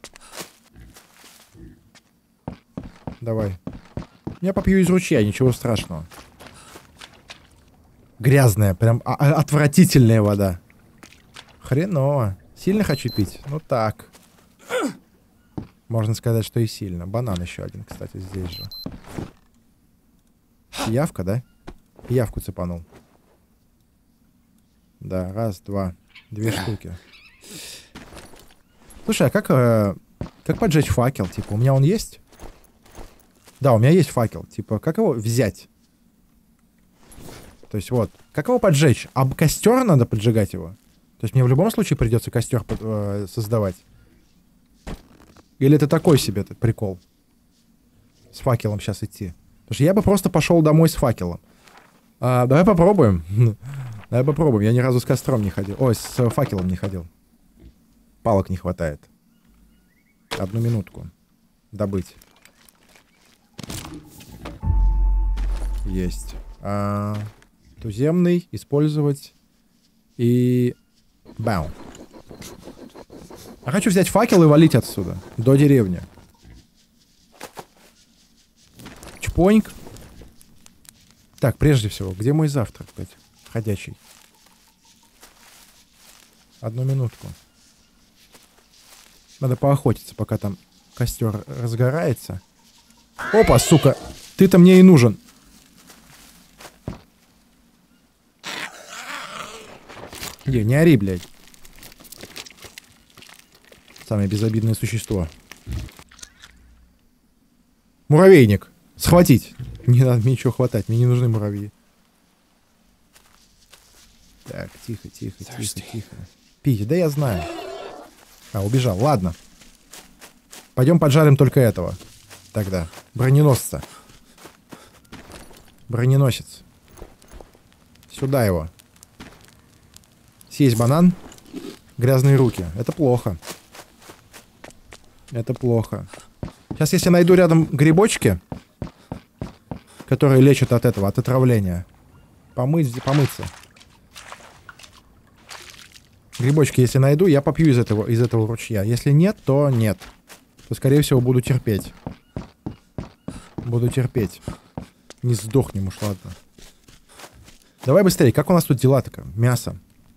Давай. Я попью из ручья, ничего страшного. Грязная, прям отвратительная вода. Хреново. Сильно хочу пить? Ну так. Можно сказать, что и сильно. Банан еще один, кстати, здесь же. Пиявка, да? Пиявку цепанул. Да, раз, два. 2 штуки. Слушай, а как поджечь факел? Типа, у меня он есть? Да, у меня есть факел. Типа, как его взять? То есть вот, как его поджечь? А костер надо поджигать его? То есть мне в любом случае придется костер создавать? Или это такой себе прикол? С факелом сейчас идти. Потому что я бы просто пошел домой с факелом. Давай попробуем. Давай попробуем. Я ни разу с костром не ходил. Ой, с факелом не ходил. Палок не хватает. 1 минутку. Добыть. Есть. Туземный. Использовать. И... Бау. Я хочу взять факел и валить отсюда. До деревни. Чпоньк. Так, прежде всего, где мой завтрак, блядь? Ходячий. 1 минутку. Надо поохотиться, пока там костер разгорается. Опа, сука! Ты-то мне и нужен. Не ори, блядь. Самое безобидное существо. Муравейник. Схватить. Не надо мне ничего хватать. Мне не нужны муравьи. Так, тихо, тихо, тихо, тихо. Пить, да я знаю. Убежал. Ладно. Пойдем поджарим только этого. Тогда. Броненосца. Броненосец. Сюда его. Съесть банан. Грязные руки. Это плохо. Это плохо. Сейчас, если найду рядом грибочки, которые лечат от этого, от отравления. Помыться. Грибочки, если найду, я попью из этого ручья. Если нет, то нет. То, скорее всего, буду терпеть. Буду терпеть. Не сдохнем уж, ладно. Давай быстрее. Как у нас тут дела-то? Мясо.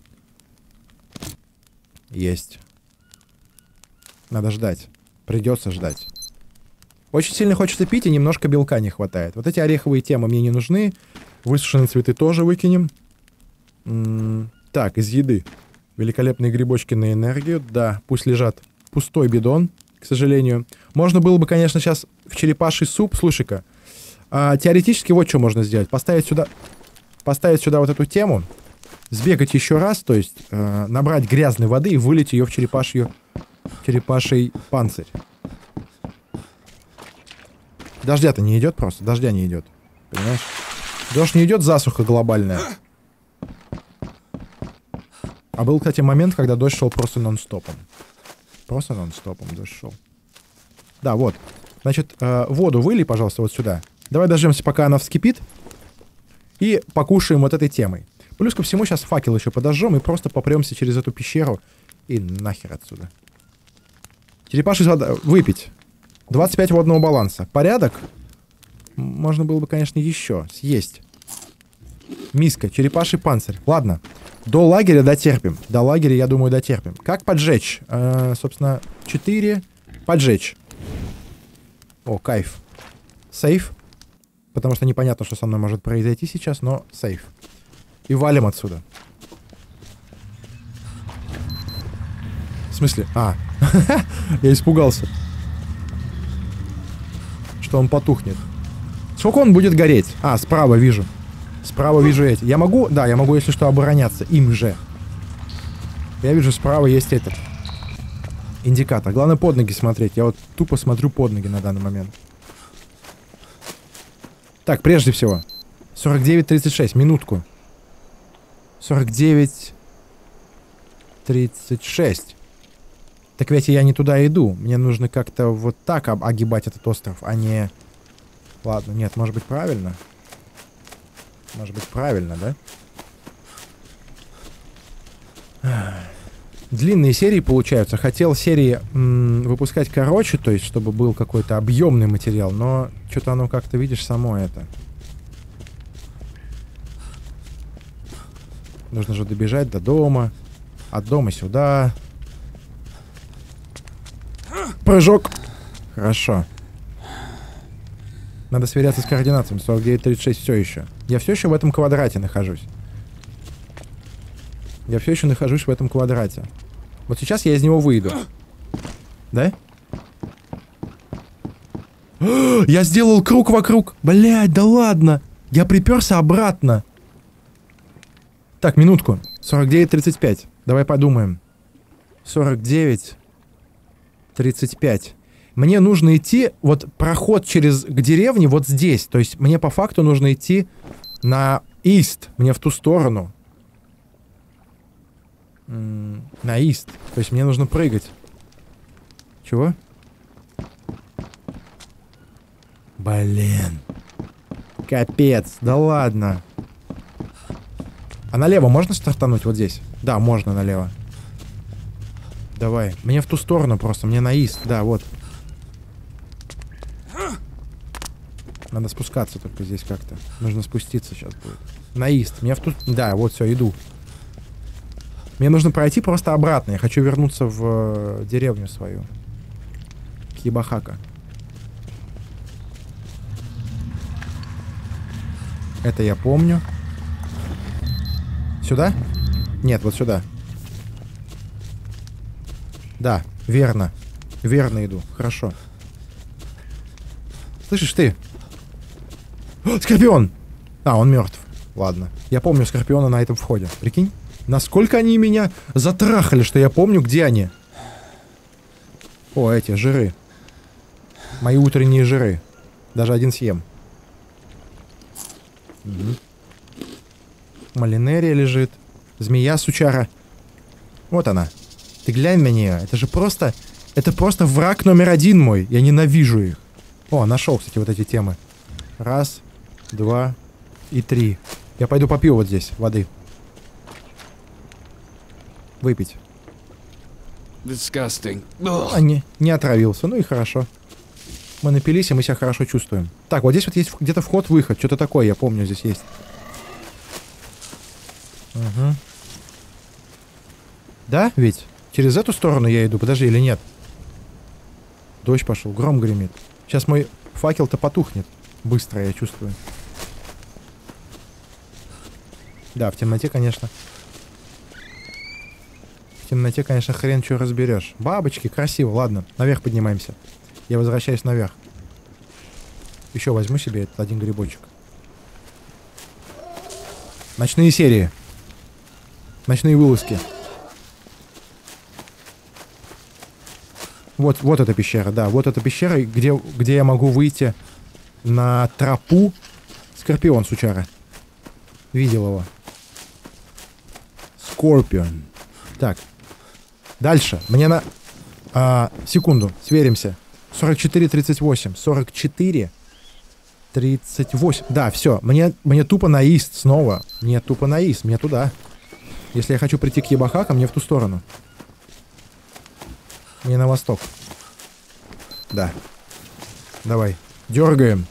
Есть. Надо ждать. Придется ждать. Очень сильно хочется пить, и немножко белка не хватает. Вот эти ореховые темы мне не нужны. Высушенные цветы тоже выкинем. Так, из еды. Великолепные грибочки на энергию. Да, пусть лежат. Пустой бидон, к сожалению. Можно было бы, конечно, сейчас в черепаший суп. Слушай-ка. Теоретически вот что можно сделать. Поставить сюда вот эту тему. Сбегать еще раз. То есть набрать грязной воды и вылить ее в черепаший панцирь. Дождя-то не идет просто. Дождя не идет. Понимаешь? Дождь не идет, засуха глобальная. А был, кстати, момент, когда дождь шел просто нон-стопом. Просто нон-стопом дождь шел. Да, вот. Значит, воду вылей, пожалуйста, вот сюда. Давай дождемся, пока она вскипит. И покушаем вот этой темой. Плюс ко всему, сейчас факел еще подожжем и просто попремся через эту пещеру. И нахер отсюда. Черепаший вода. Выпить. 25 водного баланса. Порядок? Можно было бы, конечно, еще съесть. Миска, черепаший панцирь. Ладно. До лагеря дотерпим. До лагеря, я думаю, дотерпим. Как поджечь? Собственно, 4. Поджечь. О, кайф. Сейф. Потому что непонятно, что со мной может произойти сейчас, но сейф. И валим отсюда. В смысле? Я испугался. Что он потухнет. Сколько он будет гореть? Справа вижу. Справа вижу эти. Я могу? Да, я могу, если что, обороняться. Им же. Я вижу, справа есть этот индикатор. Главное под ноги смотреть. Я вот тупо смотрю под ноги на данный момент. Так, прежде всего. 49:36. Минутку. 49:36. Так ведь я не туда иду. Мне нужно как-то вот так огибать этот остров, а не... Ладно, нет, может быть правильно? Может быть правильно, да? длинные серии получаются. Хотел серии выпускать короче, то есть чтобы был какой-то объемный материал, но что-то оно как-то, видишь, само это. Нужно же добежать до дома. От дома сюда. Прыжок. Хорошо. Надо сверяться с координатами. 49-36 все еще. Я все еще в этом квадрате нахожусь. Я все еще нахожусь в этом квадрате. Вот сейчас я из него выйду. Да? Я сделал круг вокруг. Блядь, да ладно. Я приперся обратно. Так, минутку. 49-35. Давай подумаем. 49-35. Мне нужно идти, вот проход к деревне вот здесь. То есть мне по факту нужно идти на East. Мне в ту сторону. На East. То есть мне нужно прыгать. Чего? Блин. Капец. Да ладно. А налево можно стартануть вот здесь? Да, можно налево. Давай. Мне в ту сторону просто. Мне на East. Да, вот. Надо спускаться только здесь как-то. Нужно спуститься сейчас будет. На East. Мне в ту... Да, вот все, иду. Мне нужно пройти просто обратно. Я хочу вернуться в деревню свою. Кибахака. Это я помню. Сюда? Нет, вот сюда. Да, верно. Верно иду. Хорошо. Слышишь ты? О, Скорпион! А, он мертв. Ладно. Я помню Скорпиона на этом входе. Прикинь? Насколько они меня затрахали, что я помню, где они. О, эти жиры. Мои утренние жиры. Даже один съем. Угу. Малинерия лежит. Змея сучара. Вот она. Ты глянь на нее. Это же просто... Это просто враг номер один мой. Я ненавижу их. О, нашел, кстати, вот эти темы. 1, 2 и 3. Я пойду попью вот здесь воды. Выпить. Disgusting. А, не отравился. Ну и хорошо. Мы напились, и мы себя хорошо чувствуем. Так, вот здесь вот есть где-то вход-выход. Что-то такое, я помню, здесь есть. Угу. Да, ведь? Через эту сторону я иду, подожди, или нет? Дождь пошел, гром гремит. Сейчас мой факел-то потухнет. Быстро, я чувствую. Да, в темноте, конечно. В темноте, конечно, хрен что разберешь. Бабочки, красиво, ладно. Наверх поднимаемся. Я возвращаюсь наверх. Еще возьму себе этот один грибочек. Ночные серии. Ночные вылазки. Вот эта пещера, да. Вот эта пещера, где я могу выйти на тропу. Скорпион сучара. Видел его. Скорпион. Так. Дальше. Мне на... секунду. Сверимся. 44-38. 44-38. Да, все. Мне тупо на Ист снова. Мне тупо на Ист. Мне туда. Если я хочу прийти к Ебахака, мне в ту сторону. Мне на восток. Да. Давай. Дергаем.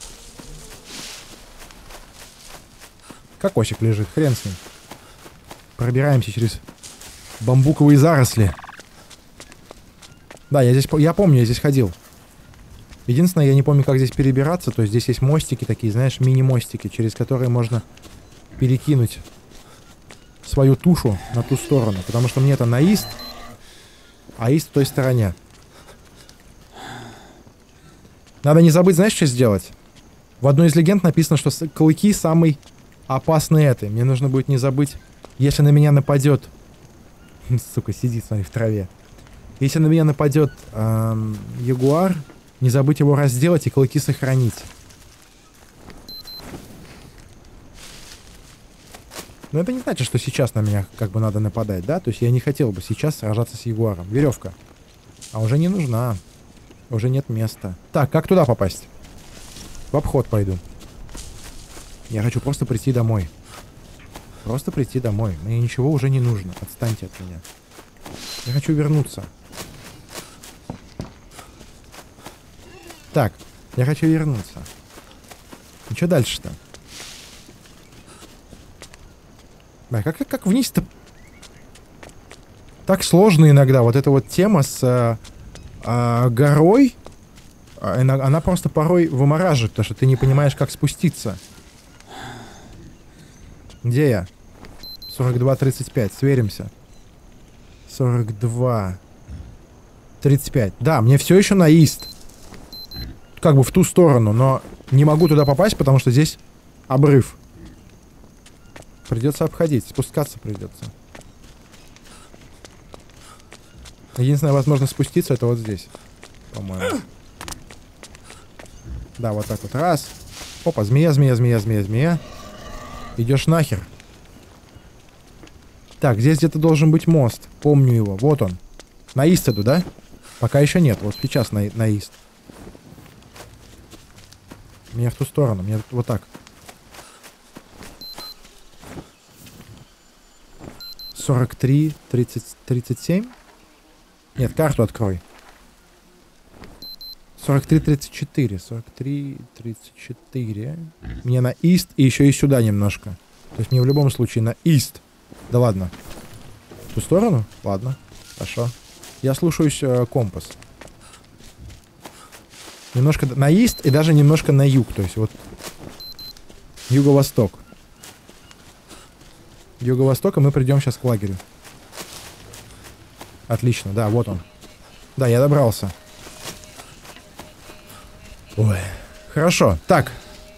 Кокосик лежит. Хрен с ним. Пробираемся через бамбуковые заросли. Да, я помню, я здесь ходил. Единственное, я не помню, как здесь перебираться. То есть здесь есть мостики такие, знаешь, мини-мостики, через которые можно перекинуть свою тушу на ту сторону. Потому что мне это на Ист, а Ист в той стороне. Надо не забыть, знаешь, что сделать? В одной из легенд написано, что клыки самый опасный этой. Мне нужно будет не забыть, если на меня нападет... Сука, сидит, смотри, в траве. Если на меня нападет ягуар, не забыть его разделать и клыки сохранить. Но это не значит, что сейчас на меня как бы надо нападать, да? То есть я не хотел бы сейчас сражаться с ягуаром. Веревка. А уже не нужна. Уже нет места. Так, как туда попасть? В обход пойду. Я хочу просто прийти домой. Просто прийти домой. Мне ничего уже не нужно. Отстаньте от меня. Я хочу вернуться. Так, я хочу вернуться. И что дальше-то? Да, как вниз-то? Так сложно иногда. Вот эта вот тема с горой, она просто порой вымораживает, потому что ты не понимаешь, как спуститься. Где я? 42-35, сверимся. 42-35. Да, мне все еще на ист. Как бы в ту сторону, но не могу туда попасть, потому что здесь обрыв. Придется обходить, спускаться придется. Единственная возможность спуститься — это вот здесь, по-моему. Да, вот так вот. Раз. Опа, змея. Идешь нахер. Так, здесь где-то должен быть мост. Помню его. Вот он. На ист иду, да? Пока еще нет. Вот сейчас на ист. Мне в ту сторону. Мне вот так. 43, 30, 37. Нет, карту открой. 43, 34. 43, 34. Мне на ист и еще и сюда немножко. То есть мне в любом случае на ист. Да ладно. В ту сторону? Ладно. Хорошо. Я слушаюсь компас. Немножко на ист и даже немножко на юг. То есть вот юго-восток. Юго-востока мы придем сейчас к лагерю. Отлично, да, вот он. Да, я добрался. Ой, хорошо. Так.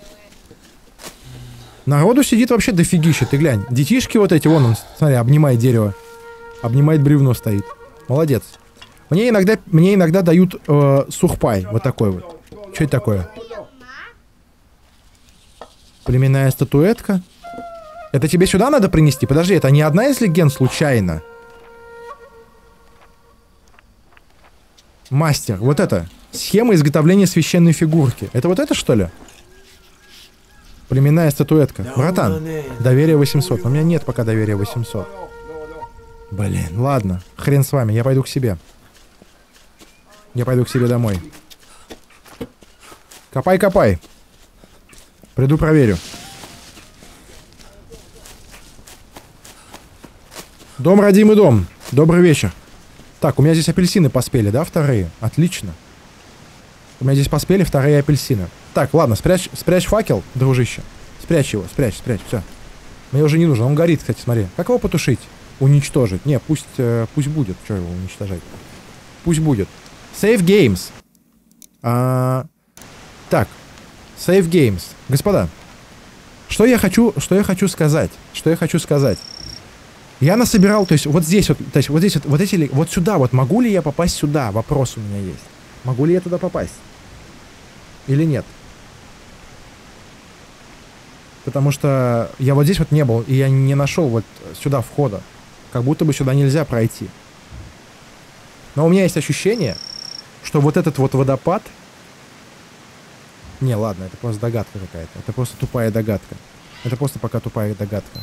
Народу сидит вообще дофигища, ты глянь. Детишки вот эти, вон он, смотри, обнимает дерево. Обнимает бревно, стоит. Молодец. Мне иногда дают сухпай, вот такой вот. Что это такое? Племенная статуэтка. Это тебе сюда надо принести? Подожди, это не одна из легенд случайно? Мастер, вот это. Схема изготовления священной фигурки. Это вот это, что ли? Племенная статуэтка. Братан, доверие 800. Но у меня нет пока доверия 800. Блин, ладно. Хрен с вами, я пойду к себе. Я пойду к себе домой. Копай, копай. Приду, проверю. Дом, родимый дом. Добрый вечер. Так, у меня здесь апельсины поспели, да, вторые? Отлично. У меня здесь поспели вторые апельсины. Так, ладно, спрячь факел, дружище. Спрячь его, спрячь, все. Мне уже не нужно, он горит, кстати, смотри. Как его потушить? Уничтожить. Не, пусть будет. Что его уничтожать? Пусть будет. Save games. Так, save games. Господа, что я хочу сказать? Я насобирал, то есть вот здесь вот, то есть вот здесь вот эти, вот сюда вот, могу ли я попасть сюда? Вопрос у меня есть. Могу ли я туда попасть? Или нет? Потому что я вот здесь вот не был, и я не нашел вот сюда входа. Как будто бы сюда нельзя пройти. Но у меня есть ощущение, что вот этот вот водопад... Не, ладно, это просто догадка какая-то. Это просто тупая догадка. Это просто пока тупая догадка.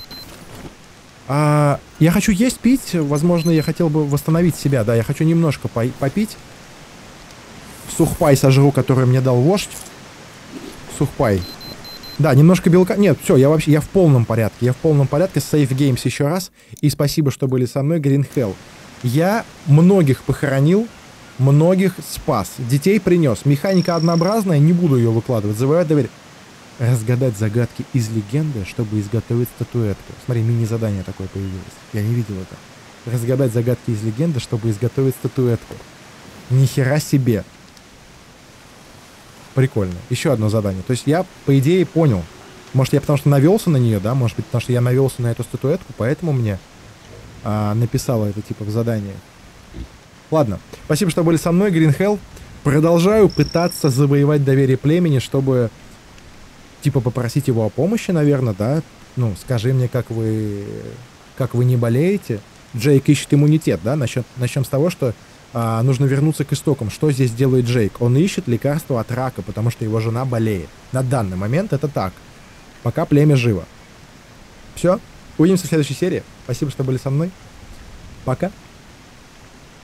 Я хочу есть, пить. Возможно, я хотел бы восстановить себя. Да, я хочу немножко попить. Сухпай сожру, который мне дал вождь. Сухпай. Да, немножко белка. Нет, все, я в полном порядке. Я в полном порядке. Save Games еще раз. И спасибо, что были со мной. Green Hell. Я многих похоронил, многих спас. Детей принес. Механика однообразная, не буду ее выкладывать. Завоевать доверие. Разгадать загадки из легенды, чтобы изготовить статуэтку. Смотри, мини-задание такое появилось. Я не видел это. Разгадать загадки из легенды, чтобы изготовить статуэтку. Ни хера себе. Прикольно. Еще одно задание. То есть я, по идее, понял. Может, я потому что навелся на нее, да? Может быть, потому что я навелся на эту статуэтку, поэтому мне написало это типа в задании. Ладно. Спасибо, что были со мной, Green Hell. Продолжаю пытаться завоевать доверие племени, чтобы... Типа попросить его о помощи, наверное, да? Ну, скажи мне, как вы не болеете. Джейк ищет иммунитет, да? Начнем с того, что нужно вернуться к истокам. Что здесь делает Джейк? Он ищет лекарство от рака, потому что его жена болеет. На данный момент это так. Пока племя живо. Все. Увидимся в следующей серии. Спасибо, что были со мной. Пока.